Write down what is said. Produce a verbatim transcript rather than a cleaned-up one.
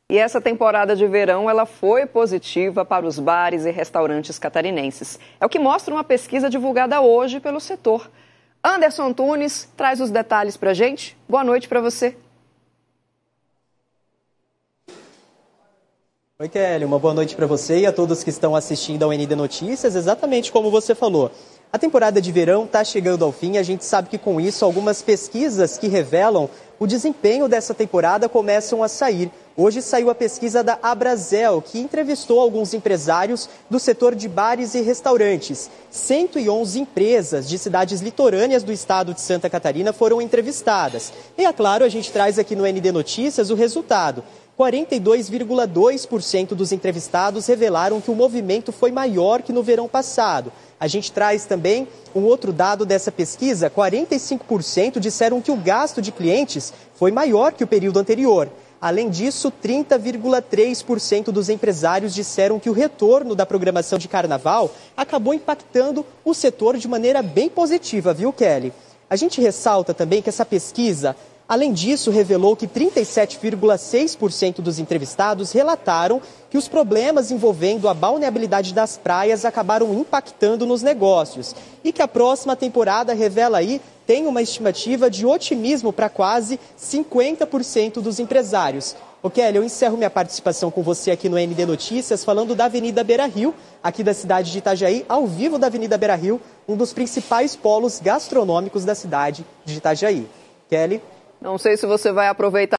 E essa temporada de verão, ela foi positiva para os bares e restaurantes catarinenses. É o que mostra uma pesquisa divulgada hoje pelo setor. Anderson Antunes traz os detalhes para a gente. Boa noite para você. Oi, Kelly. Uma boa noite para você e a todos que estão assistindo ao N D Notícias. Exatamente como você falou. A temporada de verão está chegando ao fim e a gente sabe que com isso algumas pesquisas que revelam o desempenho dessa temporada começam a sair. Hoje saiu a pesquisa da Abrazel, que entrevistou alguns empresários do setor de bares e restaurantes. cento e onze empresas de cidades litorâneas do estado de Santa Catarina foram entrevistadas. E, é claro, a gente traz aqui no N D Notícias o resultado. quarenta e dois vírgula dois por cento dos entrevistados revelaram que o movimento foi maior que no verão passado. A gente traz também um outro dado dessa pesquisa: quarenta e cinco por cento disseram que o gasto de clientes foi maior que o período anterior. Além disso, trinta vírgula três por cento dos empresários disseram que o retorno da programação de carnaval acabou impactando o setor de maneira bem positiva, viu, Kelly? A gente ressalta também que essa pesquisa, além disso, revelou que trinta e sete vírgula seis por cento dos entrevistados relataram que os problemas envolvendo a balneabilidade das praias acabaram impactando nos negócios e que a próxima temporada revela aí tem uma estimativa de otimismo para quase cinquenta por cento dos empresários. Ô Kelly, eu encerro minha participação com você aqui no N D Notícias falando da Avenida Beira-Rio, aqui da cidade de Itajaí, ao vivo da Avenida Beira-Rio, um dos principais polos gastronômicos da cidade de Itajaí. Kelly? Não sei se você vai aproveitar